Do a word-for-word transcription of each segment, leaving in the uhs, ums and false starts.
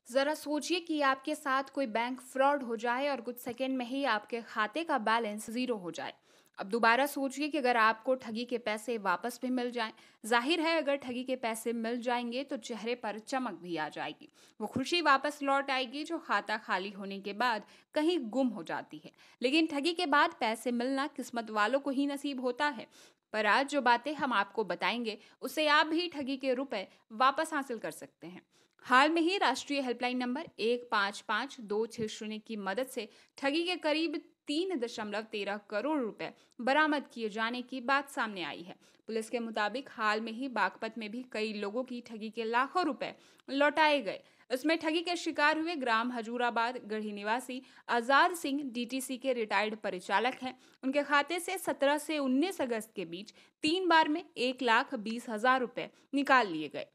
जरा सोचिए कि आपके साथ कोई बैंक फ्रॉड हो जाए और कुछ सेकंड में ही आपके खाते का बैलेंस जीरो हो जाए। अब दोबारा सोचिए कि अगर आपको ठगी के पैसे वापस भी मिल जाएं। जाहिर है, अगर ठगी के पैसे मिल जाएंगे तो चेहरे पर चमक भी आ जाएगी। वो खुशी वापस लौट आएगी जो खाता खाली होने के बाद कहीं गुम हो जाती है। लेकिन ठगी के बाद पैसे मिलना किस्मत वालों को ही नसीब होता है। पर आज जो बातें हम आपको बताएंगे, उससे आप भी ठगी के रुपए वापस हासिल कर सकते हैं। हाल में ही राष्ट्रीय हेल्पलाइन नंबर एक पाँच पाँच दो छह शून्य की मदद से ठगी के करीब तीन दशमलव तेरह करोड़ रुपए बरामद किए जाने की बात सामने आई है। पुलिस के मुताबिक हाल में ही बागपत में भी कई लोगों की ठगी के लाखों रुपए लौटाए गए। इसमें ठगी के शिकार हुए ग्राम हजूराबाद गढ़ी निवासी आजाद सिंह डीटीसी के रिटायर्ड परिचालक हैं। उनके खाते से सत्रह से उन्नीस अगस्त के बीच तीन बार में एक लाख बीस हजार रुपए निकाल लिए गए।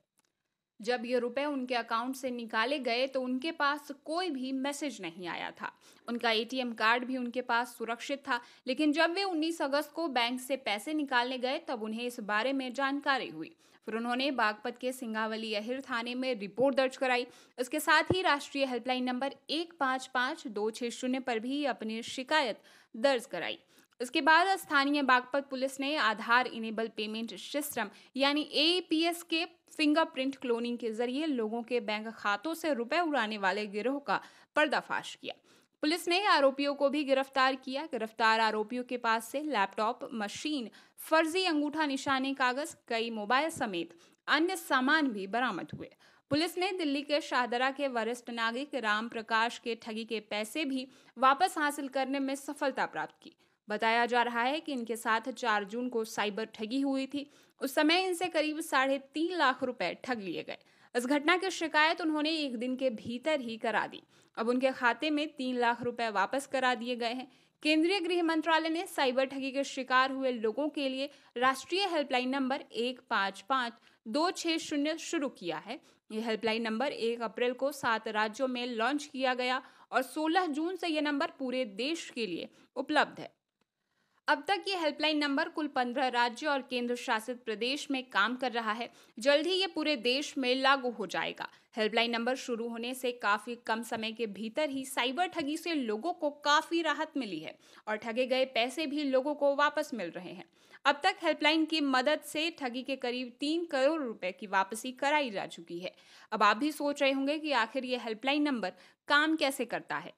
जब ये रुपए उनके अकाउंट से निकाले गए तो उनके पास कोई भी मैसेज नहीं आया था। उनका एटीएम कार्ड भी उनके पास सुरक्षित था। लेकिन जब वे उन्नीस अगस्त को बैंक से पैसे निकालने गए तब उन्हें इस बारे में जानकारी हुई। फिर उन्होंने बागपत के सिंगावली अहिर थाने में रिपोर्ट दर्ज कराई। इसके साथ ही राष्ट्रीय हेल्पलाइन नंबर एक पाँच पाँच दो छह शून्य पर भी अपनी शिकायत दर्ज कराई। इसके बाद स्थानीय बागपत पुलिस ने आधार इनेबल पेमेंट सिस्टम यानी ए पी एस के फिंगरप्रिंट क्लोनिंग के जरिए लोगों के बैंक खातों से रुपए उड़ाने वाले गिरोह का पर्दाफाश किया। पुलिस ने आरोपियों को भी गिरफ्तार किया। गिरफ्तार आरोपियों के पास से लैपटॉप, मशीन, फर्जी अंगूठा निशानी कागज, कई मोबाइल समेत अन्य सामान भी बरामद हुए। पुलिस ने दिल्ली के शाहदरा के वरिष्ठ नागरिक राम प्रकाश के ठगी के पैसे भी वापस हासिल करने में सफलता प्राप्त की। बताया जा रहा है कि इनके साथ चार जून को साइबर ठगी हुई थी। उस समय इनसे करीब साढ़े तीन लाख रुपए ठग लिए गए। इस घटना की शिकायत उन्होंने एक दिन के भीतर ही करा दी। अब उनके खाते में तीन लाख रुपए वापस करा दिए गए हैं। केंद्रीय गृह मंत्रालय ने साइबर ठगी के शिकार हुए लोगों के लिए राष्ट्रीय हेल्पलाइन नंबर एक पाँच पाँच दो छह शून्य शुरू किया है। यह हेल्पलाइन नंबर एक अप्रैल को सात राज्यों में लॉन्च किया गया और सोलह जून से यह नंबर पूरे देश के लिए उपलब्ध है। अब तक ये हेल्पलाइन नंबर कुल पंद्रह राज्य और केंद्र शासित प्रदेश में काम कर रहा है। जल्द ही ये पूरे देश में लागू हो जाएगा। हेल्पलाइन नंबर शुरू होने से काफी कम समय के भीतर ही साइबर ठगी से लोगों को काफी राहत मिली है और ठगे गए पैसे भी लोगों को वापस मिल रहे हैं। अब तक हेल्पलाइन की मदद से ठगी के करीब तीन करोड़ रुपए की वापसी कराई जा चुकी है। अब आप भी सोच रहे होंगे कि आखिर ये हेल्पलाइन नंबर काम कैसे करता है।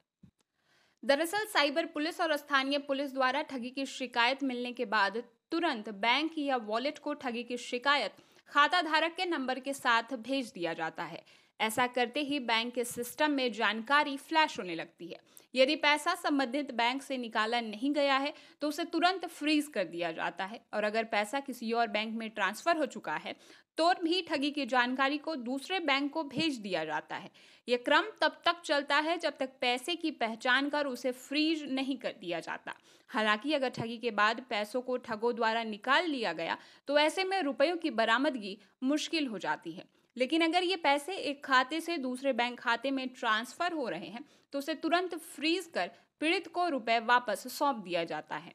दरअसल साइबर पुलिस और स्थानीय पुलिस द्वारा ठगी की शिकायत मिलने के बाद तुरंत बैंक या वॉलेट को ठगी की शिकायत खाता धारक के नंबर के साथ भेज दिया जाता है। ऐसा करते ही बैंक के सिस्टम में जानकारी फ्लैश होने लगती है। यदि पैसा संबंधित बैंक से निकाला नहीं गया है तो उसे तुरंत फ्रीज कर दिया जाता है और अगर पैसा किसी और बैंक में ट्रांसफर हो चुका है तो भी ठगी की जानकारी को दूसरे बैंक को भेज दिया जाता है। यह क्रम तब तक चलता है जब तक पैसे की पहचान कर उसे फ्रीज नहीं कर दिया जाता। हालांकि अगर ठगी के बाद पैसों को ठगों द्वारा निकाल लिया गया तो ऐसे में रुपयों की बरामदगी मुश्किल हो जाती है। लेकिन अगर ये पैसे एक खाते से दूसरे बैंक खाते में ट्रांसफर हो रहे हैं तो उसे तुरंत फ्रीज कर पीड़ित को रुपए वापस सौंप दिया जाता है।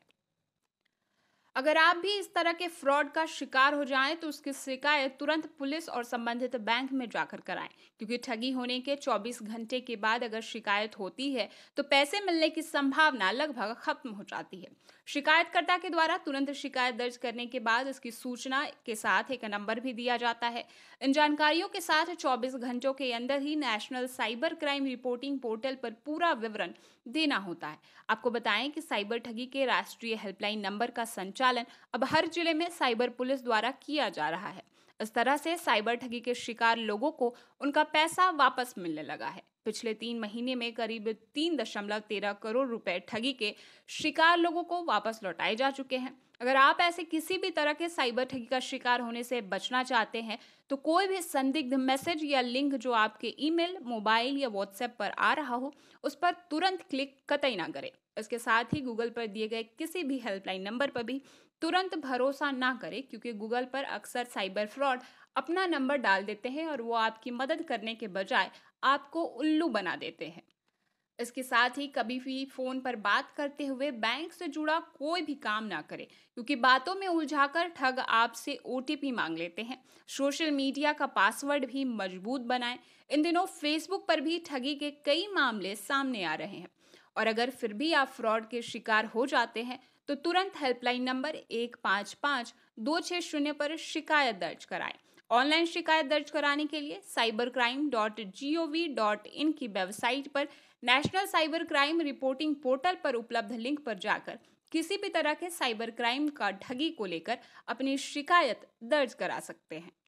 अगर आप भी इस तरह के फ्रॉड का शिकार हो जाएं तो उसकी शिकायत तुरंत पुलिस और संबंधित बैंक में जाकर कराएं, क्योंकि ठगी होने के चौबीस घंटे के बाद अगर शिकायत होती है तो पैसे मिलने की संभावना लगभग खत्म हो जाती है। शिकायतकर्ता के द्वारा तुरंत शिकायत दर्ज करने के बाद इसकी सूचना के साथ एक नंबर भी दिया जाता है। इन जानकारियों के साथ चौबीस घंटों के अंदर ही national cyber crime reporting portal पर पूरा विवरण देना होता है। आपको बताएं कि साइबर ठगी के राष्ट्रीय हेल्पलाइन नंबर का संचालन अब हर जिले में साइबर पुलिस द्वारा किया जा रहा है। इस तरह से साइबर ठगी के शिकार लोगों को उनका पैसा वापस मिलने लगा है। पिछले तीन महीने में करीब तीन दशमलव तेरह करोड़ रुपए ठगी के शिकार लोगों को वापस लौटाए जा चुके हैं। अगर आप ऐसे किसी भी तरह के साइबर ठगी का शिकार होने से बचना चाहते हैं तो कोई भी संदिग्ध मैसेज या लिंक जो आपके ईमेल, मोबाइल या व्हाट्सएप पर आ रहा हो उस पर तुरंत क्लिक कतई ना करें। इसके साथ ही गूगल पर दिए गए किसी भी हेल्पलाइन नंबर पर भी तुरंत भरोसा ना करें, क्योंकि गूगल पर अक्सर साइबर फ्रॉड अपना नंबर डाल देते हैं और वो आपकी मदद करने के बजाय आपको उल्लू बना देते हैं। इसके साथ ही कभी भी फोन पर बात करते हुए बैंक से जुड़ा कोई भी काम ना करें, क्योंकि बातों में उलझाकर ठग आपसे ओ टी पी मांग लेते हैं। सोशल मीडिया का पासवर्ड भी मजबूत बनाएं। इन दिनों फेसबुक पर भी ठगी के कई मामले सामने आ रहे हैं। और अगर फिर भी आप फ्रॉड के शिकार हो जाते हैं तो तुरंत हेल्पलाइन नंबर एक पाँच पाँच दो छः शून्य पर शिकायत दर्ज कराएं। ऑनलाइन शिकायत दर्ज कराने के लिए cyber crime dot G O V dot in की वेबसाइट पर national cyber crime reporting portal पर उपलब्ध लिंक पर जाकर किसी भी तरह के साइबर क्राइम का ठगी को लेकर अपनी शिकायत दर्ज करा सकते हैं।